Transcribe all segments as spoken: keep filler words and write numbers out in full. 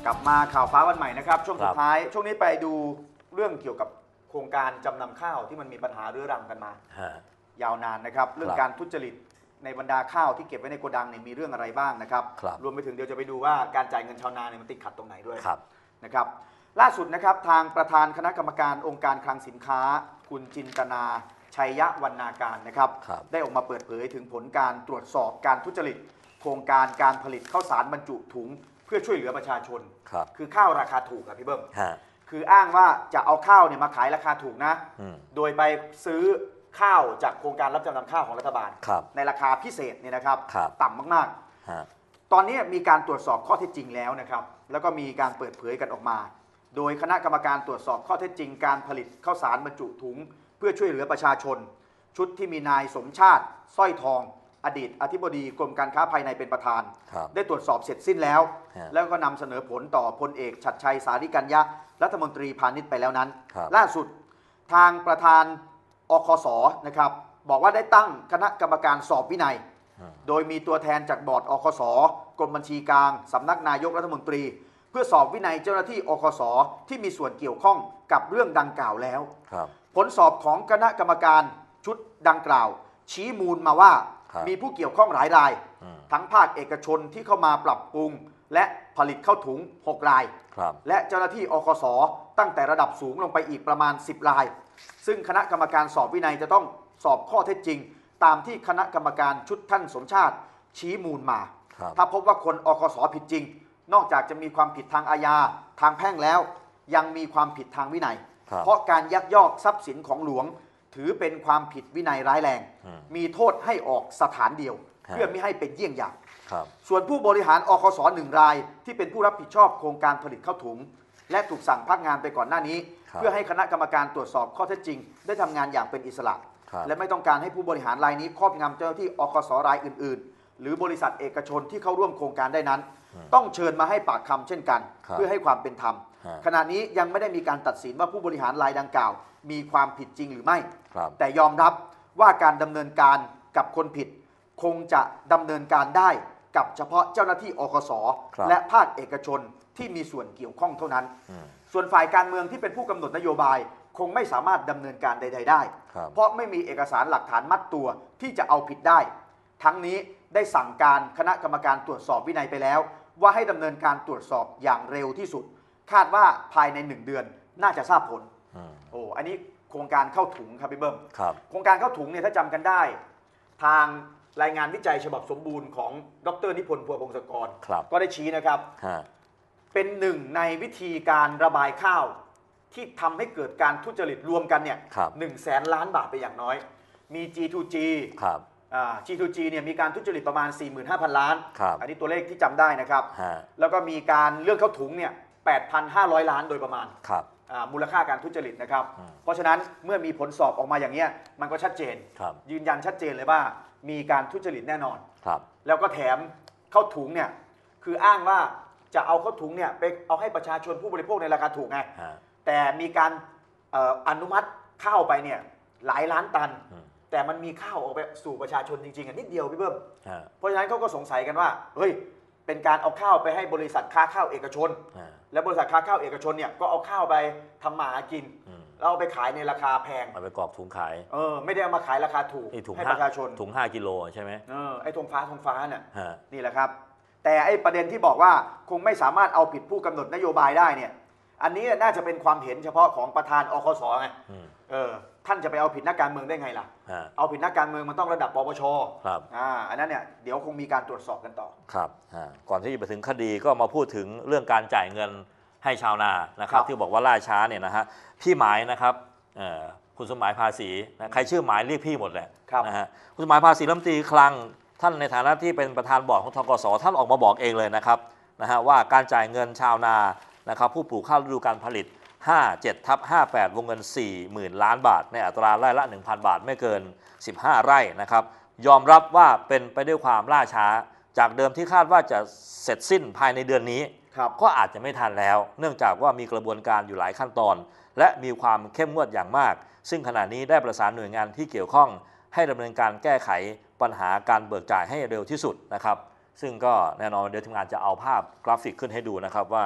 ลับมาข่าวฟ้าวันใหม่นะครับช่วงสุดท้ายช่วงนี้ไปดูเรื่องเกี่ยวกับโครงการจำนำข้าวที่มันมีปัญหาเรื้อรังกันมายาวนานนะครับเรื่องการทุจริตในบรรดาข้าวที่เก็บไว้ในโกดังเนี่ยมีเรื่องอะไรบ้างนะครับรวมไปถึงเดี๋ยวจะไปดูว่าการจ่ายเงินชาวนาเนี่ยมันติดขัดตรงไหนด้วยนะครับล่าสุดนะครับทางประธานคณะกรรมการองค์การคลังสินค้าคุณจินตนาชัยยะวรรณาการนะครับได้ออกมาเปิดเผยถึงผลการตรวจสอบการทุจริตโครงการการผลิตข้าวสารบรรจุถุงเพื่อช่วยเหลือประชาชนคือข้าวราคาถูกครับพี่เบิ้มคืออ้างว่าจะเอาข้าวเนี่ยมาขายราคาถูกนะโดยไปซื้อข้าวจากโครงการรับจำนำข้าวของรัฐบาลในราคาพิเศษเนี่ยนะครับต่ำมากๆตอนนี้มีการตรวจสอบข้อเท็จจริงแล้วนะครับแล้วก็มีการเปิดเผยกันออกมาโดยคณะกรรมการตรวจสอบข้อเท็จจริงการผลิตข้าวสารบรรจุถุงเพื่อช่วยเหลือประชาชนชุดที่มีนายสมชาติสร้อยทองอดีตอธิบดีกรมการค้าภายในเป็นประธานได้ตรวจสอบเสร็จสิ้นแล้วแล้วก็นำเสนอผลต่อพลเอกฉัตรชัยสาริกัญญะรัฐมนตรีพาณิชย์ไปแล้วนั้นล่าสุดทางประธานอคสนะครับบอกว่าได้ตั้งคณะกรรมการสอบวินัยโดยมีตัวแทนจากบอร์ดอคสกรมบัญชีกลางสำนักนายกรัฐมนตรีเพื่อสอบวินัยเจ้าหน้าที่อคสที่มีส่วนเกี่ยวข้องกับเรื่องดังกล่าวแล้วผลสอบของคณะกรรมการชุดดังกล่าวชี้มูลมาว่ามีผู้เกี่ยวข้องหลายรายทั้งภาคเอกชนที่เข้ามาปรับปรุงและผลิตข้าวถุงหกรายและเจ้าหน้าที่อคสตั้งแต่ระดับสูงลงไปอีกประมาณสิบรายซึ่งคณะกรรมการสอบวินัยจะต้องสอบข้อเท็จจริงตามที่คณะกรรมการชุดท่านสมชาติชี้มูลมาถ้าพบว่าคนอคสผิดจริงนอกจากจะมีความผิดทางอาญาทางแพ่งแล้วยังมีความผิดทางวินัยเพราะการยักยอกทรัพย์สินของหลวงถือเป็นความผิดวินัยร้ายแรงมีโทษให้ออกสถานเดียวเพื่อไม่ให้เป็นเยี่ยงอย่างส่วนผู้บริหารอคสหนึ่งรายที่เป็นผู้รับผิดชอบโครงการผลิตข้าวถุงและถูกสั่งพักงานไปก่อนหน้านี้เพื่อให้คณะกรรมการตรวจสอบข้อเท็จจริงได้ทำงานอย่างเป็นอิสระและไม่ต้องการให้ผู้บริหารรายนี้ครอบงำเจ้าหน้าที่อคสรายอื่นๆหรือบริษัทเอกชนที่เข้าร่วมโครงการได้นั้นต้องเชิญมาให้ปากคำเช่นกันเพื่อให้ความเป็นธรรมขณะนี้ยังไม่ได้มีการตัดสินว่าผู้บริหารรายดังกล่าวมีความผิดจริงหรือไม่แต่ยอมรับว่าการดำเนินการกับคนผิดคงจะดำเนินการได้กับเฉพาะเจ้าหน้าที่อคสและภาคเอกชนที่มีส่วนเกี่ยวข้องเท่านั้นส่วนฝ่ายการเมืองที่เป็นผู้กำหนดนโยบายคงไม่สามารถดำเนินการใดๆได้เพราะไม่มีเอกสารหลักฐานมัดตัวที่จะเอาผิดได้ทั้งนี้ได้สั่งการคณะกรรมการตรวจสอบวินัยไปแล้วว่าให้ดำเนินการตรวจสอบอย่างเร็วที่สุดคาดว่าภายในหนึ่งเดือนน่าจะทราบผลโอ้อันนี้โครงการเข้าถุงครับพี่เบิ้มโครงการเข้าถุงเนี่ยถ้าจำกันได้ทางรายงานวิจัยฉบับสมบูรณ์ของดรนิพนธ์พัวพงศกรก็ได้ชี้นะครับเป็นหนึ่งในวิธีการระบายข้าวที่ทำให้เกิดการทุจริตรวมกันเนี่ยหนึ่งแสนล้านบาทไปอย่างน้อยมี จี ทู จี จี ทู จี เนี่ยมีการทุจริตประมาณ สี่หมื่นห้าพัน ล้านอันนี้ตัวเลขที่จำได้นะครับแล้วก็มีการเรื่องเข้าถุงเนี่ย แปดพันห้าร้อย ล้านโดยประมาณมูลค่าการทุจริตนะครับเพราะฉะนั้นเมื่อมีผลสอบออกมาอย่างนี้มันก็ชัดเจนยืนยันชัดเจนเลยว่ามีการทุจริตแน่นอนแล้วก็แถมเข้าถุงเนี่ยคืออ้างว่าจะเอาเข้าถุงเนี่ยไปเอาให้ประชาชนผู้บริโภคในราคาถูกไงแต่มีการอนุมัติข้าวไปเนี่ยหลายล้านตันแต่มันมีข้าวออกไปสู่ประชาชนจริงๆนิดเดียวพี่เบิ้มเพราะฉะนั้นเขาก็สงสัยกันว่าเฮ้ยเป็นการเอาข้าวไปให้บริษัทค้าข้าวเอกชนและบริษัทค้าข้าวเอกชนเนี่ยก็เอาข้าวไปทำมาหากินแล้วเอาไปขายในราคาแพงเอาไปกรอกถุงขายเออไม่ได้เอามาขายราคาถูกให้ประชาชนถุงห้ากิโลใช่ไหมเออไอ้ธงฟ้าธงฟ้าเนี่ยนี่แหละครับแต่ไอ้ประเด็นที่บอกว่าคงไม่สามารถเอาผิดผู้กำหนดนโยบายได้เนี่ยอันนี้น่าจะเป็นความเห็นเฉพาะของประธานอคสไงเออท่านจะไปเอาผิดนักการเมืองได้ไงล่ะเอาผิดนักการเมืองมันต้องระดับปปชครับอ่าอันนั้นเนี่ยเดี๋ยวคงมีการตรวจสอบกันต่อครับก่อนที่จะไปถึงคดีก็มาพูดถึงเรื่องการจ่ายเงินให้ชาวนานะครับที่บอกว่าล่าช้าเนี่ยนะฮะพี่หมายนะครับคุณสมหมายภาษีใครชื่อหมายเรียกพี่หมดแหละนะฮะคุณสมหมายภาษีรัฐมนตรีคลังท่านในฐานะที่เป็นประธานบอร์ดของธกสท่านออกมาบอกเองเลยนะครับนะฮะว่าการจ่ายเงินชาวนานะครับผู้ปลูกข้าวฤดูการผลิตห้าเจ็ดทับห้าแปดวงเงิน สี่หมื่น ล้านบาทในอัตราไร่ละ หนึ่งพัน บาทไม่เกินสิบห้าไร่นะครับยอมรับว่าเป็นไปด้วยความล่าช้าจากเดิมที่คาดว่าจะเสร็จสิ้นภายในเดือนนี้ก็อาจจะไม่ทันแล้วเนื่องจากว่ามีกระบวนการอยู่หลายขั้นตอนและมีความเข้มงวดอย่างมากซึ่งขณะนี้ได้ประสานหน่วยงานที่เกี่ยวข้องให้ดำเนินการแก้ไขปัญหาการเบิกจ่ายให้เร็วที่สุดนะครับซึ่งก็แน่นอนเดี๋ยวทีมงานจะเอาภาพกราฟิกขึ้นให้ดูนะครับว่า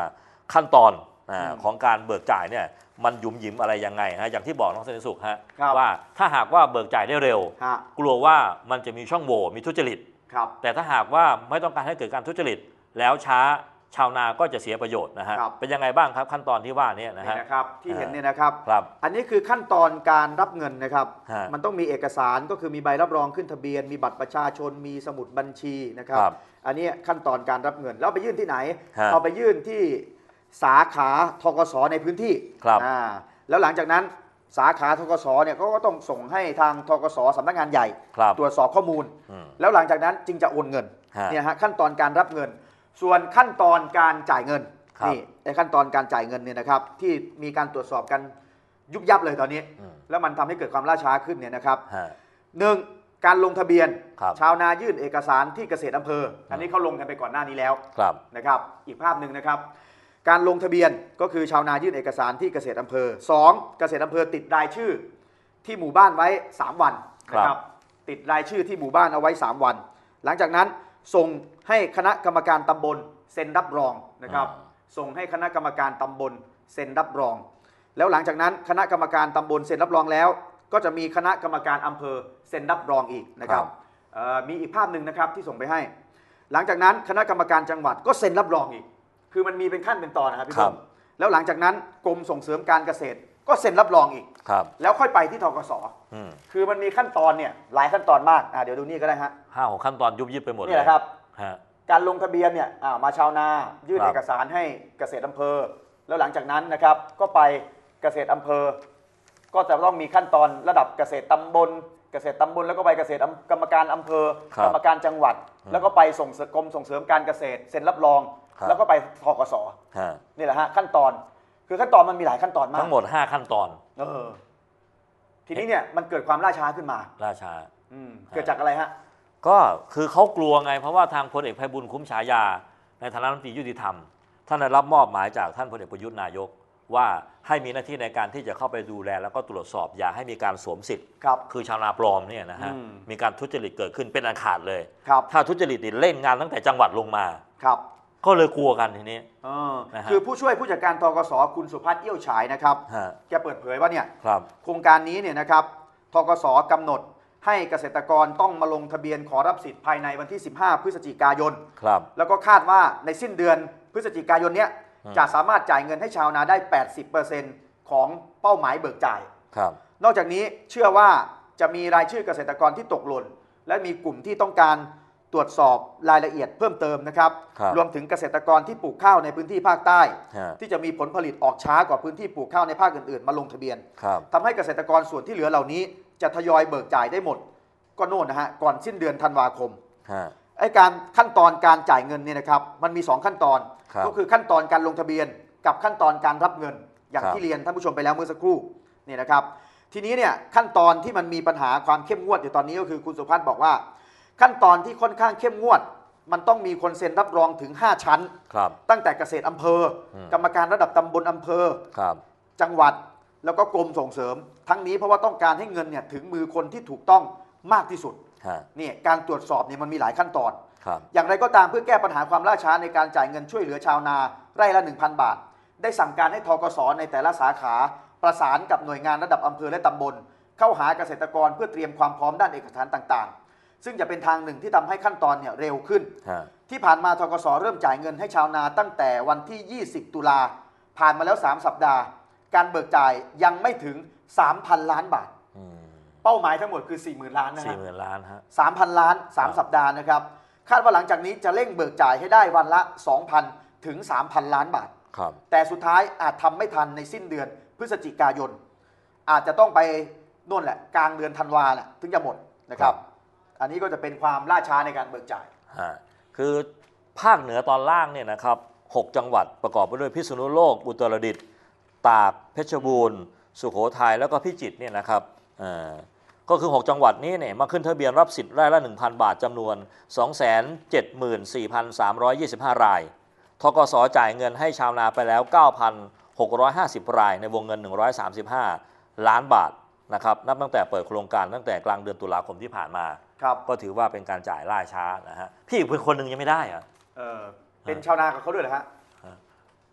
ขั้นตอนอาอืมของการเบิกจ่ายเนี่ยมันหยุมหยิมอะไรยังไงฮะอย่างที่บอกน้องเสนสุขฮะครับว่าถ้าหากว่าเบิกจ่ายได้เร็วฮะกลัวว่ามันจะมีช่องโหว่มีทุจริตครับแต่ถ้าหากว่าไม่ต้องการให้เกิดการทุจริตแล้วช้าชาวนาก็จะเสียประโยชน์นะฮะครับเป็นยังไงบ้างครับขั้นตอนที่ว่านี้นะนี่ฮะนะครับที่อ่าเห็นเนี่ยนะครับครับอันนี้คือขั้นตอนการรับเงินนะครับฮะมันต้องมีเอกสารก็คือมีใบรับรองขึ้นทะเบียน มีบัตรประชาชน มีสมุดบัญชีนะครับครับอันนี้ขั้นตอนการรับเงินแล้วเอาไปยื่นที่ไหนฮะเอาไปยื่นที่สาขาธกสในพื้นที่ครับอ่าแล้วหลังจากนั้นสาขาธกสเนี่ยเขาก็ต้องส่งให้ทางธกสสำนักงานใหญ่ครับตรวจสอบข้อมูลอืมแล้วหลังจากนั้นจึงจะโอนเงินฮะเนี่ยฮะขั้นตอนการรับเงิน ส่วนขั้นตอนการจ่ายเงินครับนี่ไอ้ขั้นตอนการจ่ายเงินเนี่ยนะครับที่มีการตรวจสอบกันยุบยับเลยตอนนี้อืมแล้วมันทำให้เกิดความล่าช้าขึ้นเนี่ยนะครับฮะหนึ่งการลงทะเบียนครับชาวนายื่นเอกสารที่เกษตรอำเภอ อันนี้เขาลงกันไปก่อนหน้านี้แล้วครับนะครับอีกภาพหนึ่งนะครับ การลงทะเบียนก็คือชาวนายื่นเอกสารที่เกษตรอำเภอสองเกษตรอำเภอติดรายชื่อที่หมู่บ้านไว้สามวันนะครับติดรายชื่อที่หมู่บ้านเอาไว้สามวัน หลังจากนั้นส่งให้คณะกรรมการตำบลเซ็นรับรองนะครับอ่าส่งให้คณะกรรมการตำบลเซ็นรับรอง แล้วหลังจากนั้นคณะกรรมการตำบลเซ็นรับรองแล้ว ก็จะมีคณะกรรมการอำเภอเซ็นรับรองอีกนะครับเอ่อมีอีกภาพหนึ่งนะครับที่ส่งไปให้ หลังจากนั้นคณะกรรมการจังหวัดก็เซ็นรับรองอีก คือมันมีเป็นขั้นเป็นตอนนะครับพี่ครัต้บนแล้วหลังจากนั้นกรมส่งเสริมการเกษตรก็เซ็นรับรองอีกครับแล้วค่อยไปที่ธกสอืมคือมันมีขั้นตอนเนี่ยหลายขั้นตอนมากอ่าเดี๋ยวดูนี่ก็ได้ฮะห้าหกขั้นตอนยุบยิบไปหมดเลยนี่แหละครับฮะการลงทะเบียนเนี่ยอ่ามาชาวนายื่นครับเอกสารให้เกษตรอำเภอ แล้วหลังจากนั้นนะครับก็ไปเกษตรอำเภอ ก็จะต้องมีขั้นตอนระดับเกษตรตำบล เกษตรตำบลแล้วก็ไปเกษตรอำกรรมการอำเภอครับกรรมการจังหวัดอืมแล้วก็ไปส่งเสริมกรมส่งเสริมการเกษตรเซ็นรับรองครับแล้วก็ไปธกสฮะนี่แหละฮะขั้นตอน คือขั้นตอนมันมีหลายขั้นตอนมากทั้งหมดห้าขั้นตอนเออทีนี้เนี่ยมันเกิดความล่าช้าขึ้นมาราชาอืมเกิดจากอะไรฮะก็คือเขากลัวไงเพราะว่าทางพลเอกไพบูลย์คุ้มฉายาในฐานะรัฐมนตรียุติธรรมท่านได้รับมอบหมายจากท่านพลเอกประยุทธ์นายก ว่าให้มีหน้าที่ในการที่จะเข้าไปดูแลแล้วก็ตรวจสอบอย่าให้มีการสวมสิทธิ์ครับคือชาวนาปลอมเนี่ยนะฮะอืมมีการทุจริตเกิดขึ้นเป็นอันขาดเลยครับถ้าทุจริตนี่เล่นงานตั้งแต่จังหวัดลงมาครับก็เลยกลัวกันทีนี้เออนะฮะคือผู้ช่วยผู้จัดการธกสคุณสุพัฒน์เอี้ยวฉายนะครับฮะแกเปิดเผยว่าเนี่ยครับโครงการนี้เนี่ยนะครับธกสกำหนดให้เกษตรกรต้องมาลงทะเบียนขอรับสิทธิ์ภายในวันที่ สิบห้า พฤศจิกายนครับแล้วก็คาดว่าในสิ้นเดือนพฤศจิกายนเนี้ยอืมจะสามารถจ่ายเงินให้ชาวนาได้ แปดสิบเปอร์เซ็นต์ ของเป้าหมายเบิกจ่ายครับนอกจากนี้เชื่อว่าจะมีรายชื่อเกษตรกรที่ตกหล่น และมีกลุ่มที่ต้องการตรวจสอบรายละเอียดเพิ่มเติมนะครับครับรวมถึงเกษตรกรที่ปลูกข้าวในพื้นที่ภาคใต้ฮะที่จะมีผลผลิตออกช้ากว่าพื้นที่ปลูกข้าวในภาคอื่นๆ มาลงทะเบียนครับทำให้เกษตรกรส่วนที่เหลือเหล่านี้จะทยอยเบิกจ่ายได้หมด ก็โน่นนะฮะก่อนสิ้นเดือนธันวาคมฮะไอ้การขั้นตอนการจ่ายเงินเนี่ยนะครับมันมีสองขั้นตอนครับก็คือขั้นตอนการลงทะเบียนกับขั้นตอนการรับเงิน อย่างครับที่เรียนท่านผู้ชมไปแล้วเมื่อสักครู่นี่นะครับ ทีนี้เนี่ยขั้นตอนที่มันมีปัญหาความเข้มงวดอยู่ตอนนี้ก็คือคุณสุพัฒน์บอกว่า ขั้นตอนที่ค่อนข้างเข้มงวด มันต้องมีคนเซ็นรับรองถึงห้าชั้นครับตั้งแต่เกษตรอำเภออืมกรรมการระดับตำบลอำเภอครับจังหวัดแล้วก็กรมส่งเสริม ทั้งนี้เพราะว่าต้องการให้เงินเนี่ยถึงมือคนที่ถูกต้องมากที่สุดฮะนี่การตรวจสอบเนี่ยมันมีหลายขั้นตอนครับอย่างไรก็ตามเพื่อแก้ปัญหาความล่าช้าในการจ่ายเงินช่วยเหลือชาวนาไร่ละ หนึ่งพัน บาท ได้สั่งการให้ธกสในแต่ละสาขาประสานกับหน่วยงานระดับอำเภอและตำบล เข้าหาเกษตรกรเพื่อเตรียมความพร้อมด้านเอกสารต่างๆ ซึ่งจะเป็นทางหนึ่งที่ทำให้ขั้นตอนเนี่ยเร็วขึ้นฮะที่ผ่านมาธกสเริ่มจ่ายเงินให้ชาวนาตั้งแต่วันที่ ยี่สิบ ตุลาผ่านมาแล้ว สาม สัปดาห์ การเบิกจ่ายยังไม่ถึง สามพัน ล้านบาทอืมเป้าหมายทั้งหมดคือ สี่หมื่น ล้านนะสี่ฮะหมื่นล้านฮะสามพัน ล้าน สามครับสัปดาห์นะครับ คาดว่าหลังจากนี้จะเร่งเบิกจ่ายให้ได้วันละ สองพัน ถึง สามพัน ล้านบาทครับแต่สุดท้ายอาจทำไม่ทันในสิ้นเดือนพฤศจิกายน อาจจะต้องไปนู่นแหละกลางเดือนธันวาแหละถึงจะหมดนะครับ อันนี้ก็จะเป็นความล่าช้าในการเบิกจ่ายฮะคือภาคเหนือตอนล่างเนี่ยนะครับหกจังหวัดประกอบไปด้วยพิษณุโลกอุตรดิตถ์ตากเพชรบูรณ์สุโขทัยแล้วก็พิจิตรเนี่ยนะครับเอ่อก็คือหกจังหวัดนี้เนี่ยมาขึ้นทะเบียนรับสิทธิ์ไร่ละ หนึ่งพัน บาทจำนวน สองแสนเจ็ดหมื่นสี่พันสามร้อยยี่สิบห้า รายธกสจ่ายเงินให้ชาวนาไปแล้ว เก้าพันหกร้อยห้าสิบ รายในวงเงิน หนึ่งร้อยสามสิบห้า ล้านบาทนะครับนับตั้งแต่เปิดโครงการตั้งแต่กลางเดือนตุลาคมที่ผ่านมาครับก็ถือว่าเป็นการจ่ายล่าช้านะฮะพี่อีกเป็นคนหนึ่งยังไม่ได้เหรอะเออเป็นชาวนากับเขาด้วยเหรอฮะ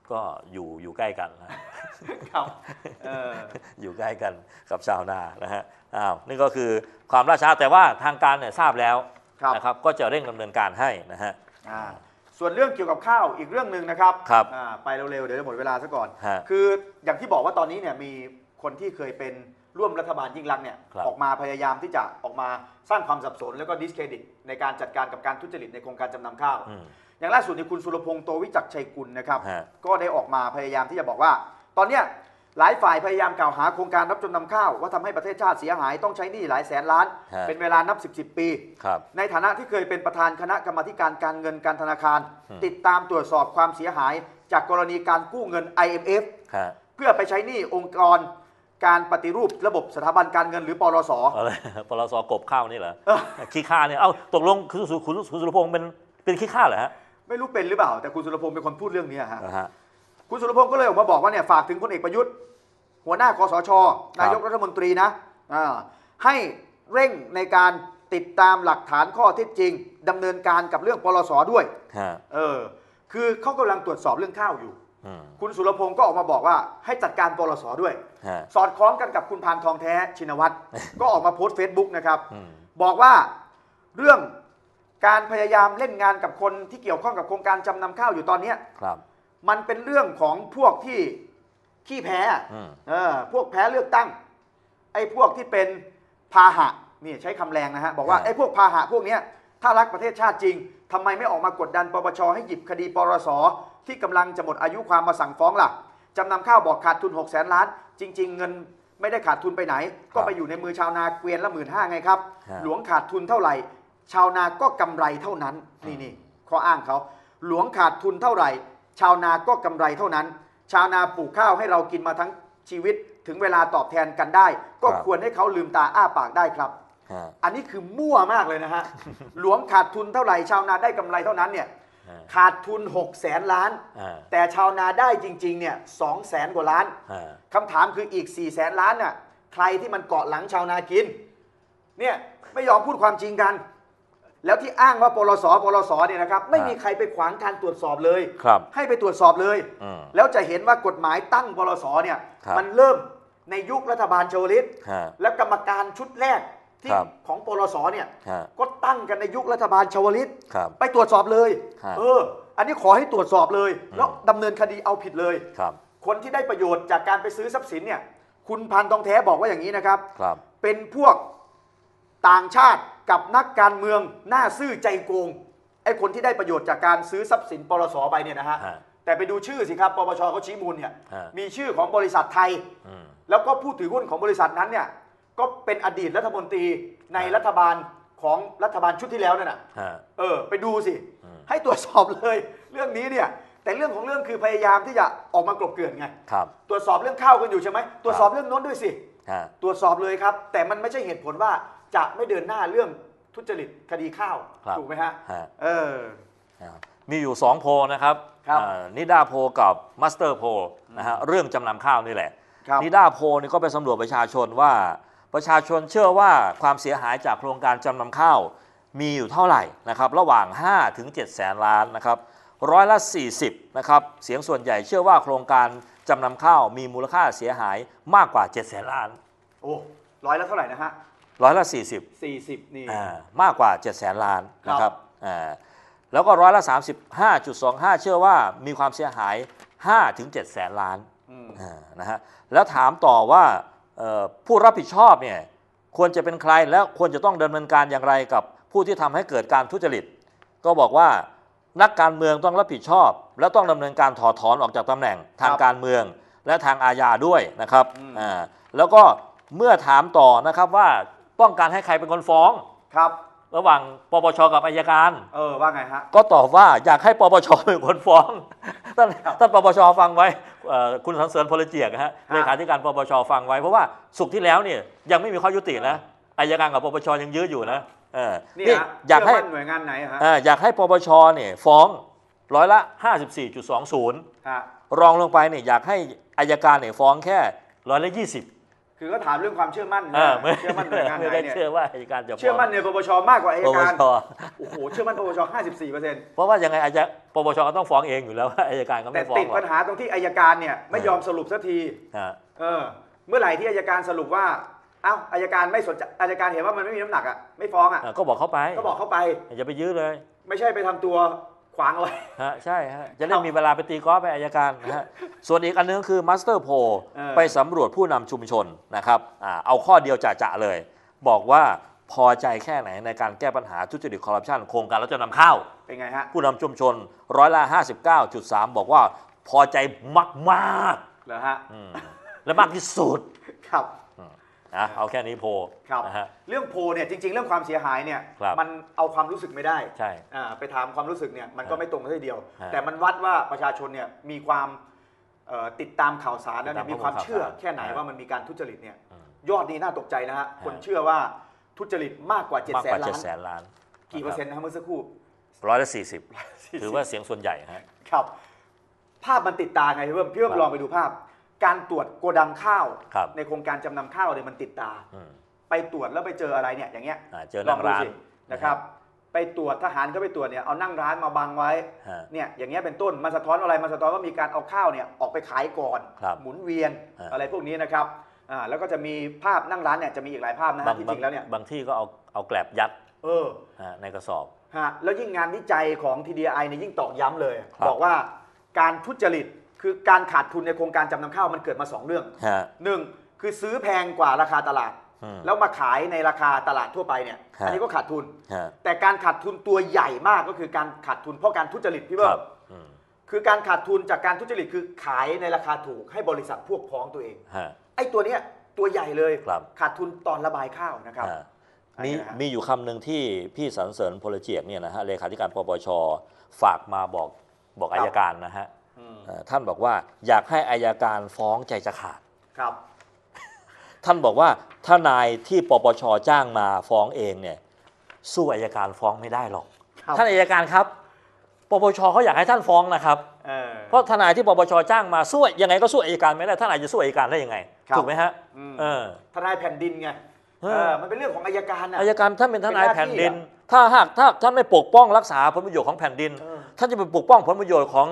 ก็อยู่อยู่ใกล้กันนะครับเอออยู่ใกล้กันกับชาวนานะฮะอ้าวนี่ก็คือความล่าช้าแต่ว่าทางการเนี่ยทราบแล้วนะครับก็จะเร่งดำเนินการให้นะฮะส่วนเรื่องเกี่ยวกับข้าวอีกเรื่องหนึ่งนะครับครับไปเร็วๆเดี๋ยวจะหมดเวลาซะก่อนฮะคืออย่างที่บอกว่าตอนนี้เนี่ยมีคนที่เคยเป็นร่วมรัฐบาลยิ่งรักษณ์เนี่ยครับออกมาพยายามที่จะออกมาสร้างความสับสนแล้วก็ดิสเครดิตในการจัดการกับการทุจริตในโครงการจำนำข้าวอืมอย่างล่าสุดในคุณสุรพงษ์โตวิจักรชัยกุลนะครับฮะก็ได้ออกมาพยายามที่จะบอกว่า ตอนเนี้ยหลายฝ่ายพยายามกล่าวหาโครงการรับจำนำข้าวว่าทำให้ประเทศชาติเสียหายต้องใช้หนี้หลายแสนล้านฮะเป็นเวลานับสิบสิบปีครับในฐานะที่เคยเป็นประธานคณะกรรมาธิการการเงินการธนาคารอืมติดตามตรวจสอบความเสียหายจากกรณีการกู้เงิน ไอ เอ็ม เอฟฮะเพื่อไปใช้หนี้องค์กรการปฏิรูประบบสถาบันการเงินหรือปรสอะไร ปลสกบข้าวนี่เหรอขี้ข้าเนี่ยเอ้าตกลงคุณสุคุณคุณสุรพงษ์เป็นเป็นขี้ข้าเหรอฮะไม่รู้เป็นหรือเปล่าแต่คุณสุรพงษ์เป็นคนพูดเรื่องนี้ฮะนะฮะคุณสุรพงษ์ก็เลยออกมาบอกว่าเนี่ยฝากถึงพลเอกประยุทธ์หัวหน้าคสช นายกรัฐมนตรีนะอ่าให้เร่งในการติดตามหลักฐานข้อเท็จจริงดำเนินการกับเรื่องปรสด้วยฮะเออคือเขากำลังตรวจสอบเรื่องข้าวอยู่อืมคุณสุรพงษ์ก็ออกมาบอกว่าให้จัดการปรสด้วยฮะสอดคล้องกันกับคุณพานทองแท้ชินวัตร ก็ออกมาโพสต์เฟซบุ๊กนะครับอืมบอกว่าเรื่องการพยายามเล่นงานกับคนที่เกี่ยวข้องกับโครงการจำนำข้าวอยู่ตอนเนี้ยครับมันเป็นเรื่องของพวกที่ขี้แพ้อืมเออพวกแพ้เลือกตั้งไอ้พวกที่เป็นพาหะนี่ใช้คำแรงนะฮะบอกว่าไอ้พวกพาหะพวกเนี้ยถ้ารักประเทศชาติจริงทำไมไม่ออกมากดดันปปชให้หยิบคดีปรสที่กำลังจะหมดอายุความมาสั่งฟ้องล่ะจำนำข้าวบอกขาดทุนหกแสนล้านจริง ๆ เงินไม่ได้ขาดทุนไปไหน ก็ไปอยู่ในมือชาวนาเกวียนละหมื่นห้าไงครับฮะหลวงขาดทุนเท่าไหร่ ชาวนาก็กำไรเท่านั้นนี่นี่ข้ออ้างเขาหลวงขาดทุนเท่าไหร่ ชาวนาก็กำไรเท่านั้น ชาวนาปลูกข้าวให้เรากินมาทั้งชีวิตถึงเวลาตอบแทนกันได้ ก็ครับควรให้เขาลืมตาอ้าปากได้ครับฮะอันนี้คือมั่วมากเลยนะฮะ หลวงขาดทุนเท่าไหร่ ชาวนาได้กำไรเท่านั้นเนี่ยฮะขาดทุนหกแสนล้านอ่าแต่ชาวนาได้จริงๆเนี่ยสองแสนกว่าล้านฮะคำถามคืออีกสี่แสนล้านน่ะใครที่มันเกาะหลังชาวนากินเนี่ยไม่ยอมพูดความจริงกัน แล้วที่อ้างว่าปลสปลสเนี่ยนะครับไม่มีใครไปขวางการตรวจสอบเลยครับให้ไปตรวจสอบเลยอืมแล้วจะเห็นว่ากฎหมายตั้งปลสเนี่ยครับมันเริ่มในยุครัฐบาลชวลิตฮะและกรรมการชุดแรกที่ครับของปลสเนี่ยฮะก็ตั้งกันในยุครัฐบาลชวลิตครับไปตรวจสอบเลยฮะเอออันนี้ขอให้ตรวจสอบเลยอืมแล้วดำเนินคดีเอาผิดเลยครับคนที่ได้ประโยชน์จากการไปซื้อทรัพย์สินเนี่ยคุณพันทองแท้บอกว่าอย่างนี้นะครับครับเป็นพวกต่างชาติกับนักการเมืองหน้าซื่อใจโกงไอ้คนที่ได้ประโยชน์จากการซื้อทรัพย์สินปลสไปเนี่ยนะฮะฮะแต่ไปดูชื่อสิครับปปชเขาชี้มูลเนี่ยฮะมีชื่อของบริษัทไทยอืมแล้วก็ผู้ถือหุ้นของบริษัทนั้นเนี่ยก็เป็นอดีตรัฐมนตรีในรัฐบาลของรัฐบาลชุดที่แล้วนั่นน่ะฮะเออไปดูสิอืมให้ตรวจสอบเลยเรื่องนี้เนี่ยแต่เรื่องของเรื่องคือพยายามที่จะออกมากลบเกลื่อนไงครับตรวจสอบเรื่องข้าวกันอยู่ใช่ไหมตรวจสอบเรื่องโน้นด้วยสิฮะตรวจสอบเลยครับ แต่มันไม่ใช่เหตุผลว่าจะไม่เดินหน้าเรื่องทุจริตคดีข้าวครับถูกไหมฮะฮะเอออ่ามีอยู่สองโพลนะครับครับอ่านิดาโพลกับมัสเตอร์โพลนะฮะเรื่องจำนำข้าวนี่แหละครับนิดาโพลนี่ก็ไปสำรวจประชาชนว่าประชาชนเชื่อว่าความเสียหายจากโครงการจำนำข้าวมีอยู่เท่าไหร่นะครับระหว่างห้าถึงเจ็ดแสนล้านนะครับร้อยละสี่สิบนะครับเสียงส่วนใหญ่เชื่อว่าโครงการจำนำข้าวมีมูลค่าเสียหายมากกว่าเจ็ดแสนล้านโอ้ร้อยละเท่าไหร่นะฮะร้อยละสี่สิบสี่สิบนี่อ่ามากกว่าเจ็ดแสนล้านนะคครัรับบ อ่าแล้วก็ร้อยละสามสิบห้าจุดสองห้าเชื่อว่ามีความเสียหายห้าถึงเจ็ดแสนล้านอืมอ่านะฮะแล้วถามต่อว่าเอ่อผู้รับผิดชอบเนี่ยควรจะเป็นใครและควรจะต้องดำเนินการอย่างไรกับผู้ที่ทำให้เกิดการทุจริตก็บอกว่านักการเมืองต้องรับผิดชอบ และต้องดำเนินการถอดถอนออกจากตำแหน่งทางการเมืองและทางอาญาด้วยนะครับอ่าแล้วก็เมื่อถามต่อนะครับว่าต้องการให้ใครเป็นคนฟ้องครับระหว่างปปชกับอัยการเออว่าไงฮะก็ตอบว่าอยากให้ปปชเป็นคนฟ้องท่านท่านปปชฟังไว้เอ่อคุณสันเสริญพลเจียกนะฮะเลขาธิการปปชฟังไว้เพราะว่าสุขที่แล้วเนี่ยยังไม่มีข้อยุตินะอัยการกับปปชยังยื้ออยู่นะเออนี่นี่ฮะอยากให้เชื่มั่นหน่วยงานไหนฮะเอ่ออยากให้ปปชเนี่ยฟ้องร้อยละ ห้าสิบสี่จุดสองศูนย์ฮะรองลงไปเนี่ยอยากให้อัยการเนี่ยฟ้องแค่ร้อยละยี่สิบคือก็ถามเรื่องความเชื่อมั่นเออไม่เชื่อมั่นหน่วยงานไหไม่นได้เนี่ยเชื่อว่าอัยการจะฟ้งเชื่อมั่นในปปชมากกว่าอัยปปการชโอ้โหเชื่อมั่นปปชห้าสิบสี่เปอร์เซ็นต์เพราะว่ายังไงอาจจะปปชก็ต้องฟ้องเองอยู่แล้วว่าอัยการก็แต่ไม่ฟ้องติดหรอกปัญหาตรงที่อัยการเนี่ยไม่ยอมสรุปสักทีฮะเออเมื่อไหร่ที่อัยการสรุปว่าเอ้าอัยการไม่สนใจอัยการเห็นว่ามันไม่มีน้ำหนักอ่ะไม่ฟ้องอ่ะอ่ะก็บอกเขาไปก็บอกเข้าไปอย่าไปยื้อเลยไม่ใช่ไปทำตัวขวางเอาไว้ฮะใช่ฮะจะได้มีเวลาไปตีกอล์ฟไปอัยการนะฮะส่วนอีกอันนึงคือมาสเตอร์โพเออไปสำรวจผู้นำชุมชนนะครับอ่าเอาข้อเดียวจะๆเลย บอกว่าพอใจแค่ไหนในการแก้ปัญหาทุจริตคอร์รัปชันโครงการรับจำนำข้าวเป็นไงฮะผู้นำชุมชนร้อยละ ห้าสิบเก้าจุดสาม บอกว่าพอใจมากเหรอฮะๆอืมและมากที่สุดครับนะเอาแค่นี้โพครับนะฮะเรื่องโพลเนี่ยจริง ๆ เรื่องความเสียหายเนี่ยครับมันเอาความรู้สึกไม่ได้ใช่อ่าไปถามความรู้สึกเนี่ยมันก็ไม่ตรงกันทีเดียวฮะแต่มันวัดว่าประชาชนเนี่ยมีความเอ่อติดตามข่าวสารแล้วเนี่ยติดตามมีความเชื่อข่าวสารแค่ไหนฮะว่ามันมีการทุจริตเนี่ยอืมยอดนี้น่าตกใจนะฮะคนฮะเชื่อว่าทุจริตมากกว่า7จ็ดมากแสกว่านล้าเจ็ดนแสนล้านกี่เปอร์เซ็นต์นะครับเมื่อสักครู่ร้อยละสี่สิบถือว่าเสียงส่วนใหญ่ฮะครับ ภาพมันติดตาไงพี่เพิ่มพี่เพิ่มครับลองไปดูภาพ การตรวจโกดังข้าวครับในโครงการจำนำข้าวเนี่ยมันติดตาอืมไปตรวจแล้วไปเจออะไรเนี่ยอย่างเงี้ยอ่าเจอนั่งร้านลอดูสินะครับ ไปตรวจทหารก็ไปตรวจเนี่ยเอานั่งร้านมาบังไว้ฮะเนี่ยอย่างเงี้ยเป็นต้นมันสะท้อนอะไรมันสะท้อนว่ามีการเอาข้าวเนี่ยออกไปขายก่อนครับหมุนเวียนฮะอะไรพวกนี้นะครับอ่าแล้วก็จะมีภาพนั่งร้านเนี่ยจะมีอีกหลายภาพนะบาฮะงที่บาจงริงแล้วเนี่ยบางที่ก็เอาเอาแกลบยัดเออฮะในกระสอบฮะแล้วยิ่งงานวิจัยของ ที ดี ไอ เนี่ยยิ่งตอกย้ำเลยครับบอกว่าการทุจริตคือการขาดทุนในโครงการจำนำข้าวมันเกิดมาสองเรื่องฮะหนึ่งคือซื้อแพงกว่าราคาตลาดอืมแล้วมาขายในราคาตลาดทั่วไปเนี่ยฮะอันนี้ก็ขาดทุนฮะแต่การขาดทุนตัวใหญ่มากก็คือการขาดทุนเพราะการทุจริตพี่คเบิ้รัมบอืมคือการขาดทุนจากการทุจริตคือขายในราคาถูกให้บริษัทพวกพ้องตัวเองฮะไอ้ตัวเนี้ยตัวใหญ่เลยครับขาดทุนตอนระบายข้าวนะครับฮะอันมีนี้นะฮะมีอยู่คำหนึ่งที่พี่สรรเสริญพลเจียกเนี่ยนะฮะเลขาธิการปปชฝากมาบอกบอกอัยการนะฮะอืมเอ่อท่านบอกว่าอยากให้อัยการฟ้องใจจะขาดครับท่านบอกว่าถ้านายที่ปปชจ้างมาฟ้องเองเนี่ยสู้อัยการฟ้องไม่ได้หรอกครับท่านอัยการครับปปชเขาอยากให้ท่านฟ้องนะครับเออเพราะทนายที่ปปชจ้างมาสู้ยังไงก็สู้อัยการไม่ได้ท่านอาจจะสู้อัยการได้ยังไงครับถูกไหมฮะอืมเออทนายแผ่นดินไงเอเอออมันเป็นเรื่องของอัยการนะอัยการท่านเป็นทนายเป็นหน้าที่แผ่นดินอะถ้าหากถ้าท่านไม่ปกป้องรักษาผลประโยชน์ของแผ่นดินเออท่านจะไปปกป้องผลประโยชน์ของ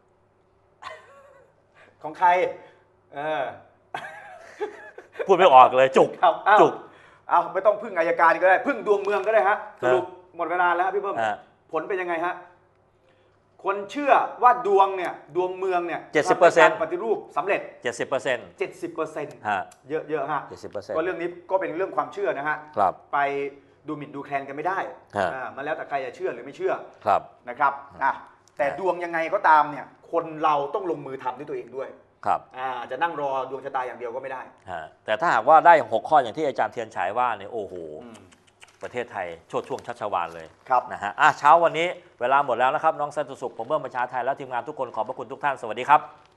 ของใครเออพูดไม่ออกเลยจุกครับอ้าวจุกเอาไม่ต้องพึ่งอัยการก็ได้พึ่งดวงเมืองก็ได้ฮะสฮะรุปหมดเวลาแล้วครับพี่เพิ่มอ่าผลเป็นยังไงฮะคนเชื่อว่าดวงเนี่ยดวงเมืองเนี่ยเจ็ดสิบเปอร์เซ็นต์ทำให้การปฏิรูปสำเร็จเจ็ดสิบเปอร์เซ็นต์เจ็ดสิบเปอร์เซ็นต์ฮะเยอะๆฮะเจ็ดสิบเปอร์เซ็นต์ก็เรื่องนี้ก็เป็นเรื่องความเชื่อนะฮะครับไปดูหมิ่นดูแคลนกันไม่ได้ฮะอ่ามันแล้วแต่ใครจะเชื่อหรือไม่เชื่อครับนะครับอ่ะแต่ฮะดวงยังไงก็ตามเนี่ยคนเราต้องลงมือทำด้วยตัวเองด้วยครับอ่าจะนั่งรอดวงชะตาอย่างเดียวก็ไม่ได้ฮะแต่ถ้าหากว่าได้หกข้ออย่างที่อาจารย์เทียนฉายว่าเนี่ยโอ้โหอืมประเทศไทยโชดช่วงชัชวาลเลยครับนะฮะอ่ะเช้าวันนี้เวลาหมดแล้วนะครับ น้องสันตุสุขผมเบิ้มประชาไทยและทีมงานทุกคนขอบพระคุณทุกท่านสวัสดีครับ